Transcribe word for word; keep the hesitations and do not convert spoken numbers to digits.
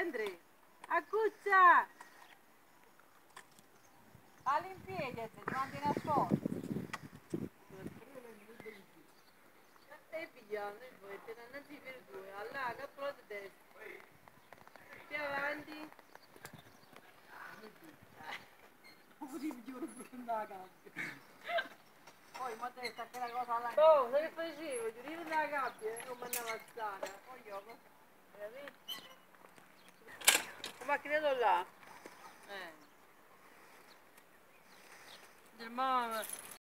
Andrea. Accuccia! All'impiede, ti mandi nascosto. E via, noi poi te ne andate per due, all'aga, però di destra. Più avanti. Come ti giuro pure nella gabbia. Poi mi ha detto che la cosa là. Oh, che facevo? Giurivo nella gabbia e non mi andava a stare. Poi io, Veramente? La macchina là. eh. Del mamma.